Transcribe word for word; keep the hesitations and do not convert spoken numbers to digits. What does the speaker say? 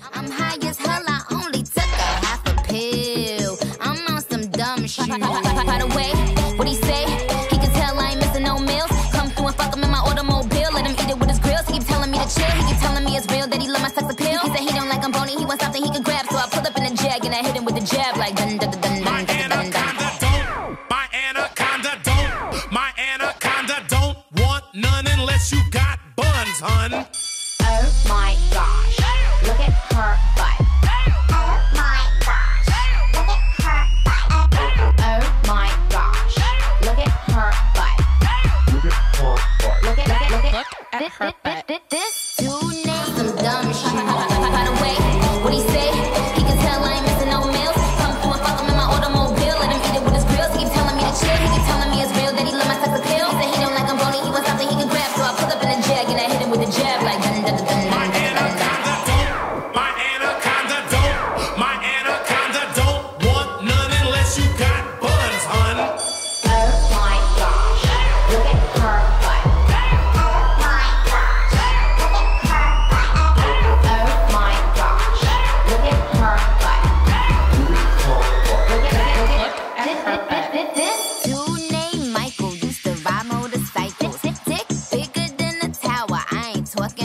I'm high as hell, I only took a half a pill. I'm on some dumb shit. By the way, what he say? He can tell I ain't missing no meals. Come through and fuck him in my automobile. Let him eat it with his grills. He keep telling me to chill. He keep telling me it's real that he love my sex appeal. He said he don't like I'm bony, he wants something he can grab. So I pull up in a jag and I hit him